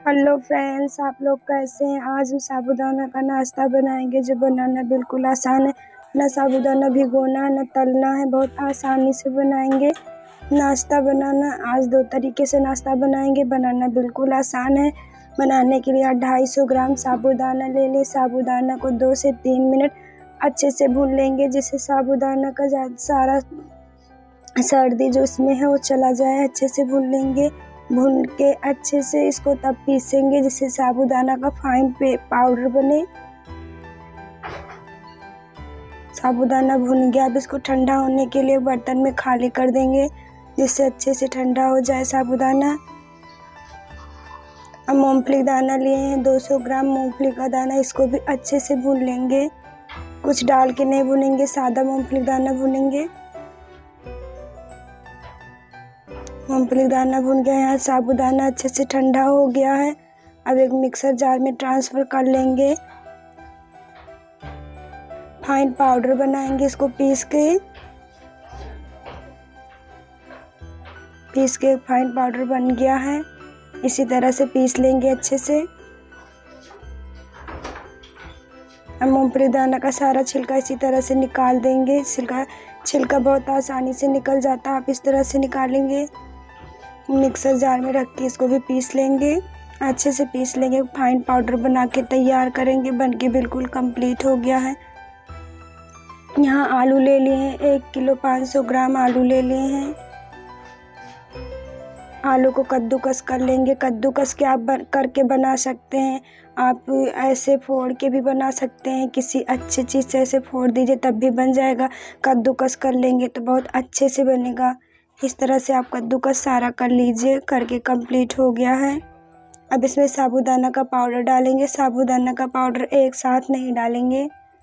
Hello friends, आप लोग कैसे हैं। आज हम साबूदाना का नाश्ता बनाएंगे जो बनाना बिल्कुल आसान है। ना साबूदाना भिगोना है, ना तलना है, बहुत आसानी से बनाएंगे नाश्ता बनाना। आज 2 तरीके से नाश्ता बनाएंगे। बनाना बिल्कुल आसान है। बनाने के लिए 250 ग्राम साबूदाना ले लें। साबूदाना को 2 से 3 मिनट अच्छे से भून लेंगे, जिससे साबूदाना का सारा सर्दी जो इसमें है वो चला जाए। अच्छे से भून लेंगे। भून के अच्छे से इसको तब पीसेंगे जिससे साबूदाना का फाइन पाउडर बने। साबूदाना भून गया। अब इसको ठंडा होने के लिए बर्तन में खाली कर देंगे, जिससे अच्छे से ठंडा हो जाए साबूदाना। अब मूंगफली दाना लिए हैं 200 ग्राम मूंगफली का दाना, इसको भी अच्छे से भून लेंगे। कुछ डाल के नहीं भूनेंगे, सादा मूंगफली दाना भूनेंगे। मूंगफली दाना भून गया। यहाँ साबूदाना अच्छे से ठंडा हो गया है। अब एक मिक्सर जार में ट्रांसफ़र कर लेंगे। फाइन पाउडर बनाएंगे। इसको पीस के फाइन पाउडर बन गया है। इसी तरह से पीस लेंगे अच्छे से। अब मूंगफली दाना का सारा छिलका इसी तरह से निकाल देंगे। छिलका बहुत आसानी से निकल जाता है। आप इस तरह से निकालेंगे। मिक्सर जार में रख के इसको भी पीस लेंगे। अच्छे से पीस लेंगे। फाइन पाउडर बना के तैयार करेंगे। बन के बिल्कुल कंप्लीट हो गया है। यहाँ आलू ले लिए हैं 1 किलो 500 ग्राम आलू ले लिए हैं। आलू को कद्दूकस कर लेंगे। कद्दूकस के आप करके बना सकते हैं। आप ऐसे फोड़ के भी बना सकते हैं। किसी अच्छी चीज़ से ऐसे फोड़ दीजिए तब भी बन जाएगा। कद्दूकस कर लेंगे तो बहुत अच्छे से बनेगा। इस तरह से आप कद्दूकस सारा कर लीजिए। करके कंप्लीट हो गया है। अब इसमें साबूदाना का पाउडर डालेंगे। साबूदाना का पाउडर एक साथ नहीं डालेंगे।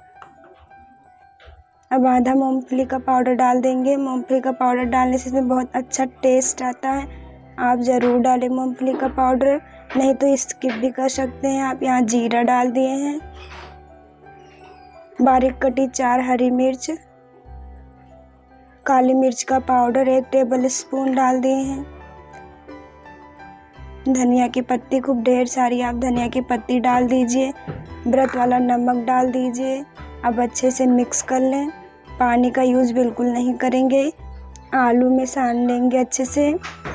अब आधा मूंगफली का पाउडर डाल देंगे। मूंगफली का पाउडर डालने से इसमें बहुत अच्छा टेस्ट आता है। आप ज़रूर डालें मूंगफली का पाउडर, नहीं तो स्किप भी कर सकते हैं आप। यहाँ जीरा डाल दिए हैं। बारीक कटी 4 हरी मिर्च, काली मिर्च का पाउडर 1 टेबल स्पून डाल दिए हैं। धनिया की पत्ती खूब ढेर सारी आप धनिया की पत्ती डाल दीजिए। व्रत वाला नमक डाल दीजिए। अब अच्छे से मिक्स कर लें। पानी का यूज़ बिल्कुल नहीं करेंगे। आलू में सान लेंगे अच्छे से।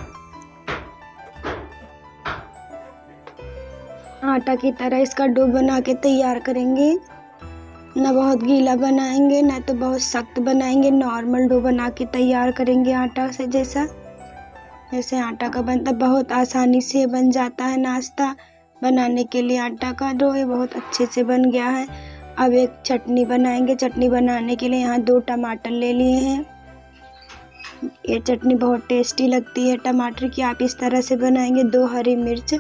आटा की तरह इसका डो बना के तैयार करेंगे। ना बहुत गीला बनाएंगे ना तो बहुत सख्त बनाएंगे। नॉर्मल डो बना के तैयार करेंगे आटा से, जैसे आटा का बनता। बहुत आसानी से बन जाता है नाश्ता। बनाने के लिए आटा का डो ये बहुत अच्छे से बन गया है। अब एक चटनी बनाएंगे। चटनी बनाने के लिए यहाँ 2 टमाटर ले लिए हैं। ये चटनी बहुत टेस्टी लगती है टमाटर की। आप इस तरह से बनाएंगे। 2 हरी मिर्च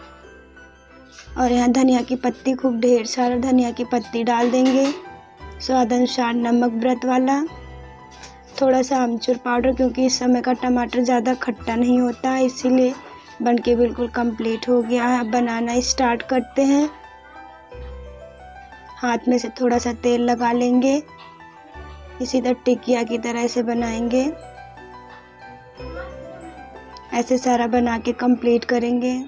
और यहाँ धनिया की पत्ती खूब ढेर सारा धनिया की पत्ती डाल देंगे। स्वाद अनुसार नमक व्रत वाला। थोड़ा सा आमचूर पाउडर, क्योंकि इस समय का टमाटर ज़्यादा खट्टा नहीं होता है, इसीलिए बनके बिल्कुल कंप्लीट हो गया है। अब बनाना स्टार्ट करते हैं। हाथ में से थोड़ा सा तेल लगा लेंगे। इसी तरह टिकिया की तरह से बनाएंगे। ऐसे सारा बना के कंप्लीट करेंगे।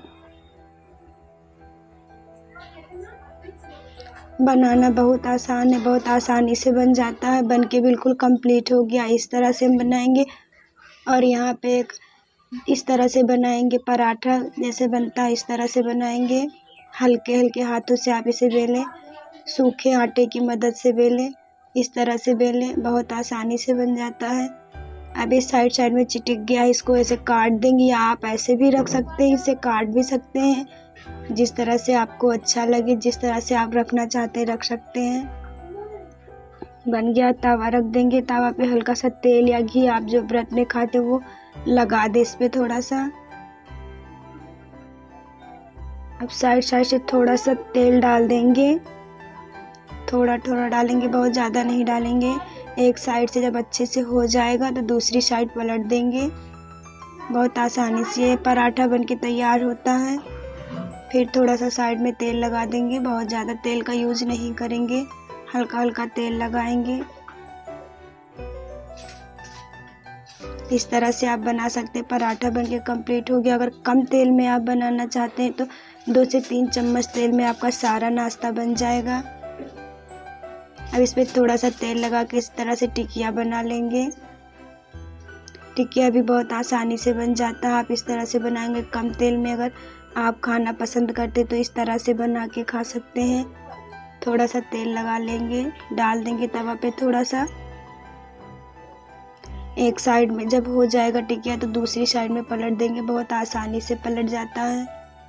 बनाना बहुत आसान है। बहुत आसानी से बन जाता है। बन के बिल्कुल कंप्लीट हो गया। इस तरह से बनाएंगे। और यहाँ पे एक इस तरह से बनाएंगे। पराठा जैसे बनता है इस तरह से बनाएंगे। हल्के हल्के हाथों से आप इसे बेलें। सूखे आटे की मदद से बेलें। इस तरह से बेलें। बहुत आसानी से बन जाता है। अब इस साइड में चिटक गया, इसको ऐसे काट देंगे, या आप ऐसे भी रख सकते हैं, इसे काट भी सकते हैं। जिस तरह से आपको अच्छा लगे, जिस तरह से आप रखना चाहते हैं रख सकते हैं। बन गया। तवा रख देंगे। तवा पे हल्का सा तेल या घी, आप जो व्रत में खाते हो वो लगा दे इस पे थोड़ा सा। अब साइड से थोड़ा सा तेल डाल देंगे। थोड़ा थोड़ा डालेंगे, बहुत ज़्यादा नहीं डालेंगे। एक साइड से जब अच्छे से हो जाएगा तो दूसरी साइड पलट देंगे। बहुत आसानी से ये पराठा बन के तैयार होता है। फिर थोड़ा सा साइड में तेल लगा देंगे। बहुत ज़्यादा तेल का यूज़ नहीं करेंगे। हल्का हल्का तेल लगाएंगे। इस तरह से आप बना सकते हैं। पराठा बनके कंप्लीट हो गया। अगर कम तेल में आप बनाना चाहते हैं तो 2 से 3 चम्मच तेल में आपका सारा नाश्ता बन जाएगा। अब इसमें थोड़ा सा तेल लगा के इस तरह से टिकिया बना लेंगे। टिकिया भी बहुत आसानी से बन जाता है। आप इस तरह से बनाएंगे कम तेल में। अगर आप खाना पसंद करते तो इस तरह से बना के खा सकते हैं। थोड़ा सा तेल लगा लेंगे, डाल देंगे तवा पे थोड़ा सा। एक साइड में जब हो जाएगा टिकिया तो दूसरी साइड में पलट देंगे। बहुत आसानी से पलट जाता है।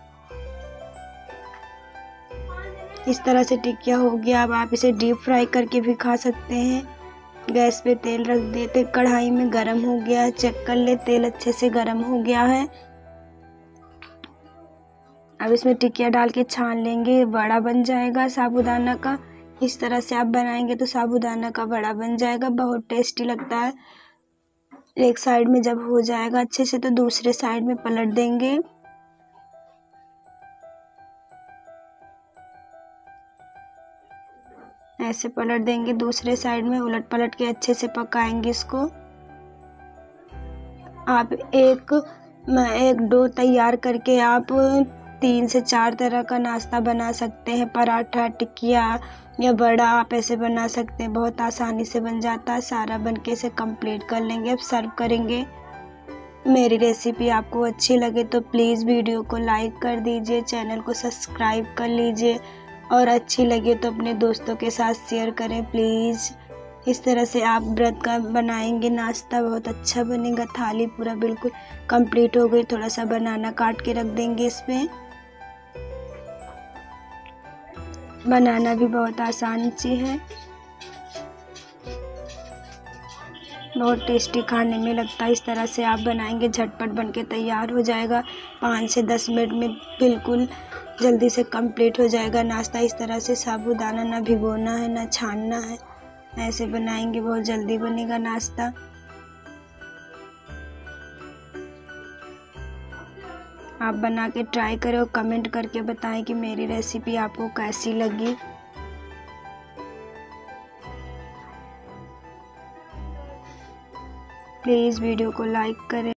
इस तरह से टिकिया हो गया। अब आप इसे डीप फ्राई करके भी खा सकते हैं। गैस पे तेल रख देते, कढ़ाई में गरम हो गया है। चेक कर ले, तेल अच्छे से गरम हो गया है। अब इसमें टिकिया डाल के छान लेंगे। बड़ा बन जाएगा साबूदाना का। इस तरह से आप बनाएंगे तो साबूदाना का बड़ा बन जाएगा। बहुत टेस्टी लगता है। एक साइड में जब हो जाएगा अच्छे से तो दूसरे साइड में पलट देंगे। ऐसे पलट देंगे, दूसरे साइड में उलट पलट के अच्छे से पकाएंगे इसको। आप एक डो तैयार करके आप 3 से 4 तरह का नाश्ता बना सकते हैं। पराठा, टिकिया या बड़ा आप ऐसे बना सकते हैं। बहुत आसानी से बन जाता है। सारा बनके इसे कंप्लीट कर लेंगे। अब सर्व करेंगे। मेरी रेसिपी आपको अच्छी लगे तो प्लीज़ वीडियो को लाइक कर दीजिए, चैनल को सब्सक्राइब कर लीजिए और अच्छी लगे तो अपने दोस्तों के साथ शेयर करें प्लीज़। इस तरह से आप व्रत का बनाएंगे नाश्ता, बहुत अच्छा बनेगा। थाली पूरा बिल्कुल कंप्लीट हो गई। थोड़ा सा बनाना काट के रख देंगे इसमें। बनाना भी बहुत आसान चीज़ है। बहुत टेस्टी खाने में लगता है। इस तरह से आप बनाएंगे, झटपट बनके तैयार हो जाएगा। 5 से 10 मिनट में बिल्कुल जल्दी से कंप्लीट हो जाएगा नाश्ता। इस तरह से साबूदाना ना भिगोना है ना छानना है। ऐसे बनाएंगे बहुत जल्दी बनेगा नाश्ता। आप बना के ट्राई करें और कमेंट करके बताएं कि मेरी रेसिपी आपको कैसी लगी। प्लीज़ वीडियो को लाइक करें।